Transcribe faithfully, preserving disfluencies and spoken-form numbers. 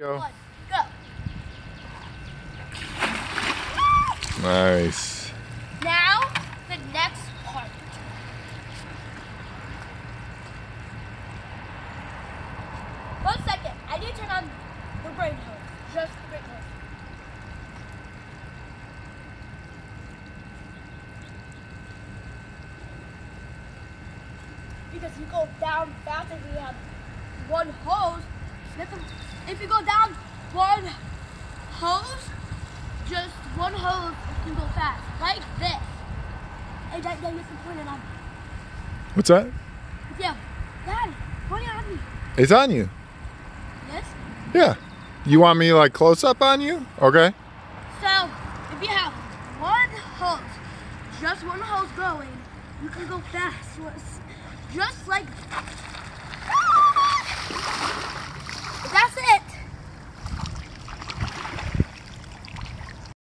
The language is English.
Go. One, go. Nice. Now, the next part. One second. I need to turn on the brain hose. Just the brain hose. Because you go down fast if you have one hose. If you go down one hose, just one hose, you can go fast. Like this. Hey, Dad, Dad, you can point it on me. What's that? Yeah. Dad, point it on me. It's on you. Yes? Yeah. You want me like close up on you? Okay. So, if you have one hose, just one hose going, you can go fast. Just like